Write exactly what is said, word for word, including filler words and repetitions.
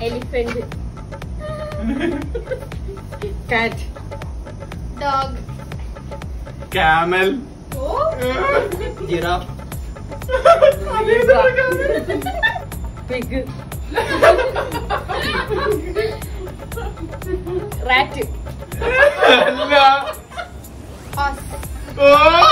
Elephant. Cat. Dog. Camel. Giraffe. Pig. Rat. അല്ല. Horse. ഓ